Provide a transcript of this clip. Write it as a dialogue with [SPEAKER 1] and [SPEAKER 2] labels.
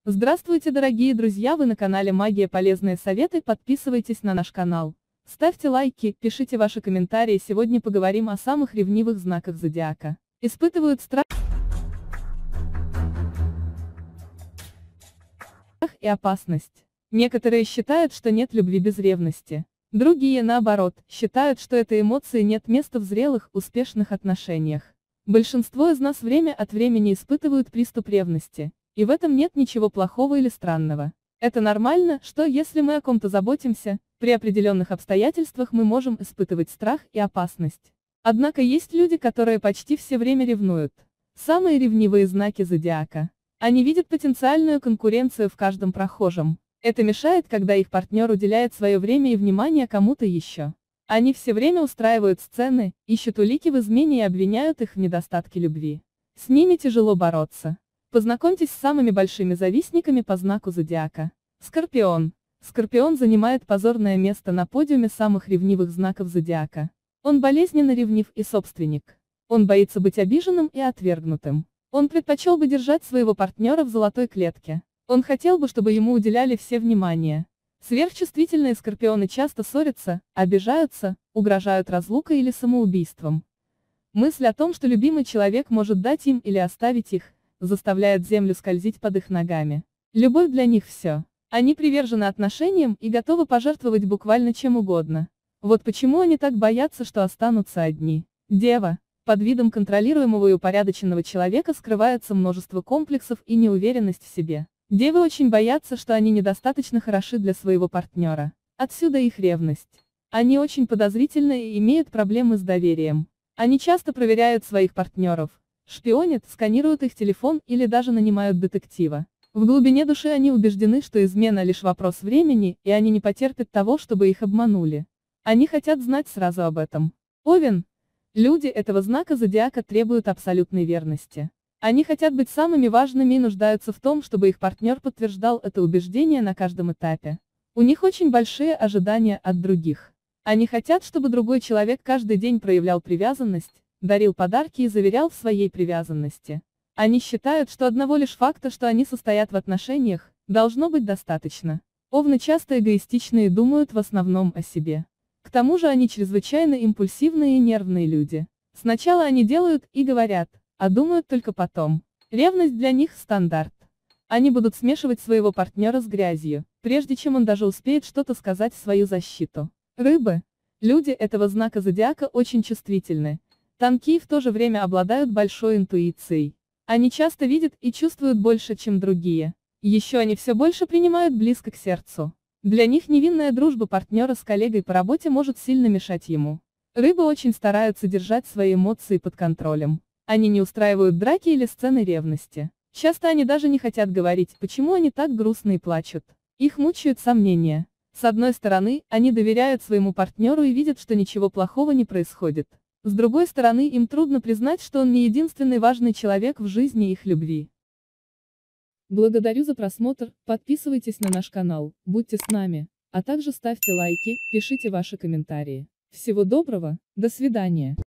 [SPEAKER 1] Здравствуйте, дорогие друзья, вы на канале Магия Полезные Советы, подписывайтесь на наш канал. Ставьте лайки, пишите ваши комментарии, сегодня поговорим о самых ревнивых знаках зодиака. Испытывают страх и опасность. Некоторые считают, что нет любви без ревности. Другие, наоборот, считают, что этой эмоции нет места в зрелых, успешных отношениях. Большинство из нас время от времени испытывают приступ ревности. И в этом нет ничего плохого или странного. Это нормально, что если мы о ком-то заботимся, при определенных обстоятельствах мы можем испытывать страх и опасность. Однако есть люди, которые почти все время ревнуют. Самые ревнивые знаки зодиака. Они видят потенциальную конкуренцию в каждом прохожем. Это мешает, когда их партнер уделяет свое время и внимание кому-то еще. Они все время устраивают сцены, ищут улики в измене и обвиняют их в недостатке любви. С ними тяжело бороться. Познакомьтесь с самыми большими завистниками по знаку зодиака. Скорпион. Скорпион занимает позорное место на подиуме самых ревнивых знаков зодиака. Он болезненно ревнив и собственник. Он боится быть обиженным и отвергнутым. Он предпочел бы держать своего партнера в золотой клетке. Он хотел бы, чтобы ему уделяли все внимание. Сверхчувствительные скорпионы часто ссорятся, обижаются, угрожают разлукой или самоубийством. Мысль о том, что любимый человек может дать им или оставить их, заставляет землю скользить под их ногами. Любовь для них все. Они привержены отношениям и готовы пожертвовать буквально чем угодно. Вот почему они так боятся, что останутся одни. Дева. Под видом контролируемого и упорядоченного человека скрывается множество комплексов и неуверенность в себе. Девы очень боятся, что они недостаточно хороши для своего партнера. Отсюда их ревность. Они очень подозрительны и имеют проблемы с доверием. Они часто проверяют своих партнеров, шпионят, сканируют их телефон или даже нанимают детектива. В глубине души они убеждены, что измена лишь вопрос времени, и они не потерпят того, чтобы их обманули. Они хотят знать сразу об этом. Овен. Люди этого знака зодиака требуют абсолютной верности. Они хотят быть самыми важными и нуждаются в том, чтобы их партнер подтверждал это убеждение на каждом этапе. У них очень большие ожидания от других. Они хотят, чтобы другой человек каждый день проявлял привязанность, дарил подарки и заверял в своей привязанности. Они считают, что одного лишь факта, что они состоят в отношениях, должно быть достаточно. Овны часто эгоистичны и думают в основном о себе. К тому же они чрезвычайно импульсивные и нервные люди. Сначала они делают и говорят, а думают только потом. Ревность для них – стандарт. Они будут смешивать своего партнера с грязью, прежде чем он даже успеет что-то сказать в свою защиту. Рыбы. Люди этого знака зодиака очень чувствительны. Тонки и в то же время обладают большой интуицией. Они часто видят и чувствуют больше, чем другие. Еще они все больше принимают близко к сердцу. Для них невинная дружба партнера с коллегой по работе может сильно мешать ему. Рыбы очень стараются держать свои эмоции под контролем. Они не устраивают драки или сцены ревности. Часто они даже не хотят говорить, почему они так грустно и плачут. Их мучают сомнения. С одной стороны, они доверяют своему партнеру и видят, что ничего плохого не происходит. С другой стороны, им трудно признать, что он не единственный важный человек в жизни их любви. Благодарю за просмотр, подписывайтесь на наш канал, будьте с нами, а также ставьте лайки, пишите ваши комментарии. Всего доброго, до свидания.